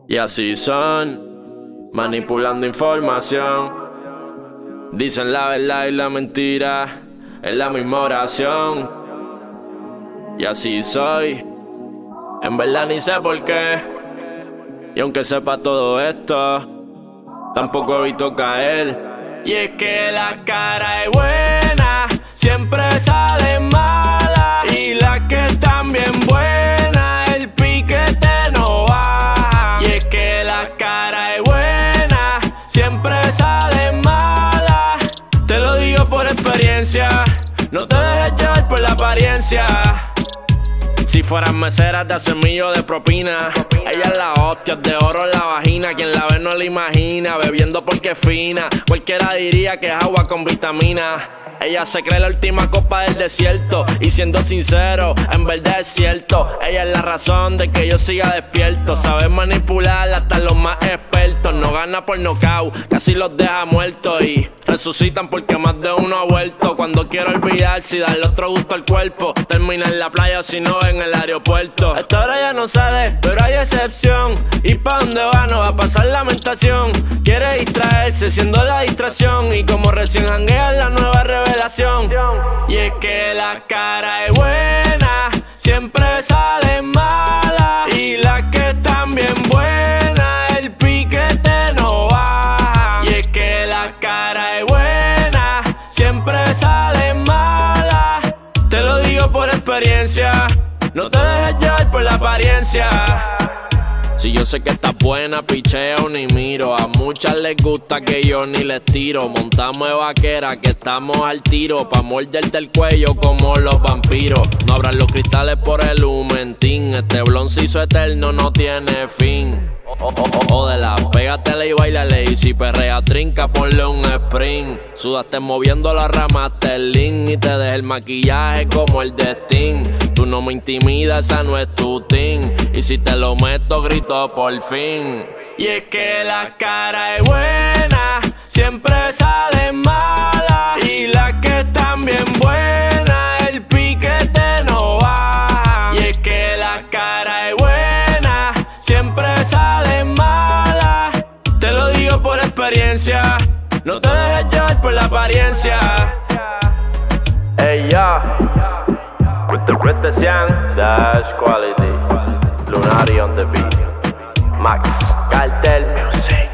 Y así son, manipulando información. Dicen la verdad y la mentira es la misma oración. Y así soy, en verdad ni sé por qué. Y aunque sepa todo esto, tampoco evito caer. Y es que la cara es buena siempre sale mala, y las que están bien buenas el piquete no baja. Y es que la cara es buena siempre sale mala. Te lo digo por experiencia, no te dejes llevar por la apariencia. Si fueran meseras de hacer millo de propina, ella es la hostia, de oro en la vagina. Quien la ve no la imagina, bebiendo porque es fina. Cualquiera diría que es agua con vitaminas. Ella se cree la última copa del desierto, y siendo sincero, en verdad es cierto. Ella es la razón de que yo siga despierto. Sabe manipular hasta los más expertos. No gana por nocaut, casi los deja muertos, y resucitan porque más de uno ha vuelto. Cuando quiero olvidarse y darle otro gusto al cuerpo, termina en la playa o si no en el aeropuerto. Esta hora ya no sale, pero hay excepción. Y pa' donde va no va a pasar lamentación. Quiere distraerse siendo la distracción, y como recién janguea la nueva revelación. Y es que la cara es buena siempre sale mala, y las que están bien buenas el piquete no baja. Y es que la cara es buena siempre sale mala. Te lo digo por experiencia, no te dejes llevar por la apariencia. Si yo sé que estás buena, picheo ni miro. A muchas les gusta que yo ni les tiro. Montamos de vaquera que estamos al tiro, pa' morderte el cuello como los vampiros. No abran los cristales por el humentín. Este blon se hizo eterno, no tiene fin. Jódela, pégatela y bailale, y si perrea trinca, ponle un sprint. Sudaste moviendo la rama hasta el link, y te deja el maquillaje como el de Sting. Tú no me intimidas, esa no es tu team, y si te lo meto grito por fin. Y es que la cara es buena siempre sale mala, y las que están bien buenas el piquete no baja. Y es que la cara es buena siempre sale mala. Te lo digo por experiencia, no te dejes llevar por la apariencia. Hey ya, with the Sian, Dash Quality, Lunari on the beat, Max, Cartel Music.